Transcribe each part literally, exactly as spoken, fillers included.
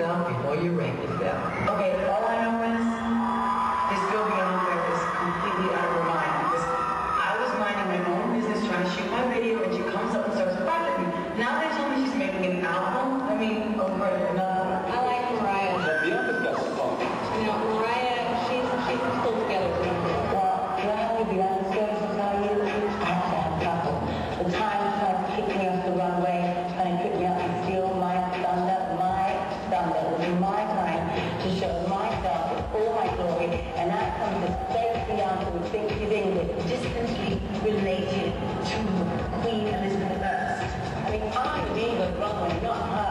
yourself before you wreck yourself. Okay, all I know is this girl Bianca is completely out of her mind because I was minding my own business trying to shoot my video and she comes up and starts bothering me. Now they told me she's making an album. I mean, oh, right, another one. I like Mariah. But Bianca's got some fun. You know, Mariah, she's, she's still together. Well, you know how we Beyonce stories will tell you? I have to have a couple. The time tried to kick me off the runway, trying to pick me up and steal my thunder, my thunder. It will be my time to show myself in all my glory, and that comes this fake Bianca who thinks she's English, distantly related to Queen Elizabeth the First. I mean, I'm being the runway, not her.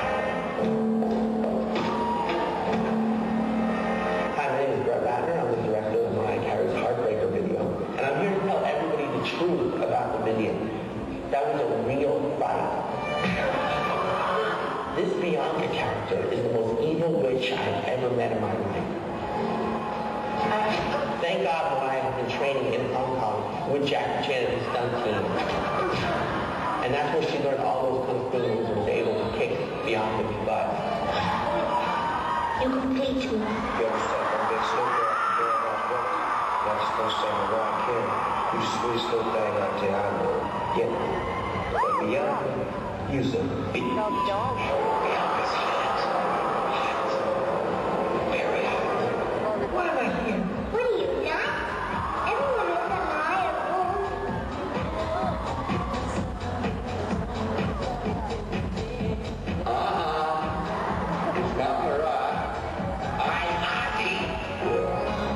Hi, my name is Brett Ratner. I'm the director of Mariah Carey's Heartbreaker video. And I'm here to tell everybody the truth about the video. That was a real fight. This Bianca character is the most evil witch I've ever met in my life. Thank God Mariah has been training in Hong Kong with Jackie Chan and his stunt team. And that's where she learned all those kung fu moves and was able to kick Bianca's butt. You complete me. You ever step on big slipper after doing that work? That's supposed to sound right here. You squeeze the thing out there, I know. Yeah. But Bianca, use a beat. No, don't. Bianca's hot. Hot. Very hot. What am I here? What are you, nuts? Everyone knows that Mariah rules. Uh-huh. It's not Mariah. I'm Ozzy.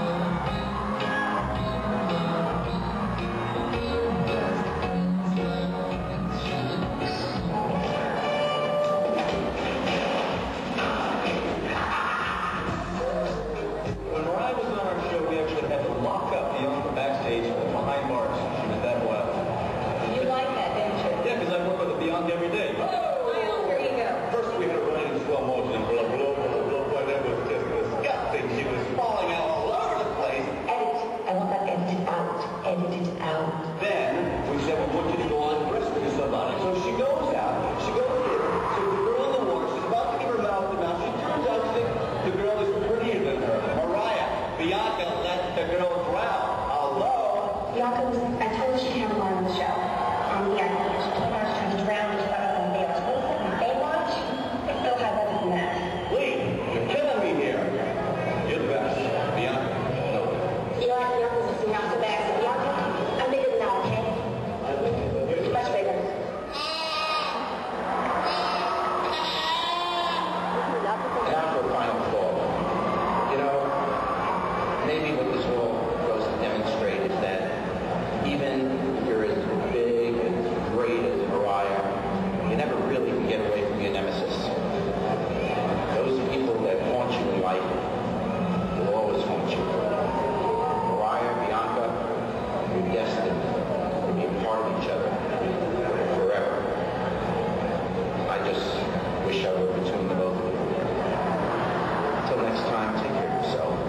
When Mariah was on our show, we actually had to lock up Bianca backstage behind bars. She was that wild. You like that, didn't you? Yeah, because I work with Bianca every day. My alter ego. First we had her running in slow motion, blah, blah, blah, blah, blah. That was just disgusting. She was falling out all over the place. Edit. I want that edited out. Edited out. Then we said, we want you to go on brisk with somebody. So she goes out. She goes in. So the girl in the water, she's about to give her mouth to mouth. She turns out to think the girl is prettier than her. Mariah, Bianca let the girl drown. Hello? Bianca was, I told her she'd have a line on the show. On the idea, she told her I was trying to drown just like somebody else. What is it? Baywatch? It still has other than that. Lee, you're killing me here. You're the best. Bianca. No. You know, like Bianca's just not so bad. So Bianca, I'm bigger than that, okay? Much bigger. And now for a final thought. You know, maybe what this all goes to demonstrate is that even if you're as big and great as Mariah, you never really can get away from your nemesis. Those people that haunt you in life will always haunt you. Mariah, Bianca, you're destined to be a part of each other forever. I just wish I were between the both of you. Until next time, take care of yourself.